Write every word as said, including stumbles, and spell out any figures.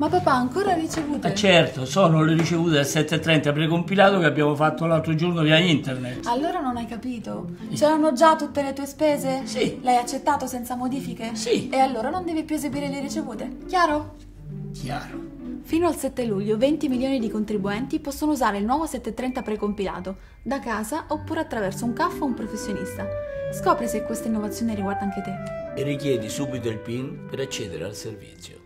Ma papà, ancora ricevute? Ma certo, sono le ricevute del sette e trenta precompilato che abbiamo fatto l'altro giorno via internet. Allora non hai capito. C'erano già tutte le tue spese? Sì. L'hai accettato senza modifiche? Sì. E allora non devi più eseguire le ricevute, chiaro? Chiaro. Fino al sette luglio venti milioni di contribuenti possono usare il nuovo sette e trenta precompilato, da casa oppure attraverso un C A F o un professionista. Scopri se questa innovazione riguarda anche te. E richiedi subito il PIN per accedere al servizio.